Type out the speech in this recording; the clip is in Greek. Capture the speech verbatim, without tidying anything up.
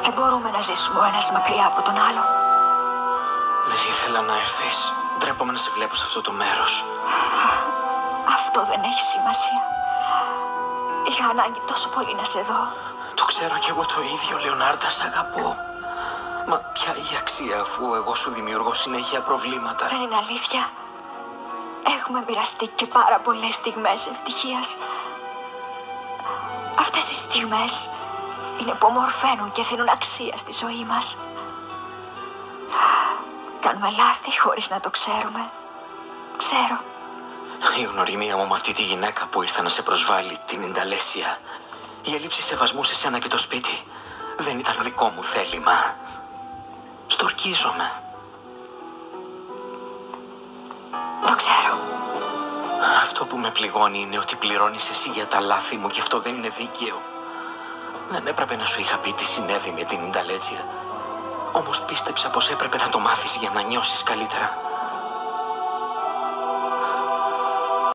Δεν μπορούμε να ζήσουμε ο ένας μακριά από τον άλλο. Δεν ήθελα να έρθεις. Ντρέπομαι να σε βλέπω σε αυτό το μέρος. Αυτό δεν έχει σημασία. Είχα ανάγκη τόσο πολύ να σε δω. Το ξέρω κι εγώ το ίδιο, Λεωνάρντα, σ' αγαπώ. Μα ποια η αξία αφού εγώ σου δημιουργώ συνέχεια προβλήματα? Δεν είναι αλήθεια. Έχουμε μοιραστεί και πάρα πολλές στιγμές ευτυχίας. Αυτές οι στιγμές είναι που ομορφαίνουν και δίνουν αξία στη ζωή μας. Κάνουμε λάθη χωρίς να το ξέρουμε. Ξέρω. Η γνωριμία μου με αυτή τη γυναίκα που ήρθε να σε προσβάλλει, την Ινταλέσια, η έλλειψη σεβασμού σε σένα και το σπίτι, δεν ήταν δικό μου θέλημα. Στορκίζομαι. Το ξέρω. Αυτό που με πληγώνει είναι ότι πληρώνεις εσύ για τα λάθη μου και αυτό δεν είναι δίκαιο. Δεν έπρεπε να σου είχα πει τι συνέβη με την Ινταλέτσια. Όμως πίστεψα πως έπρεπε να το μάθεις για να νιώσεις καλύτερα.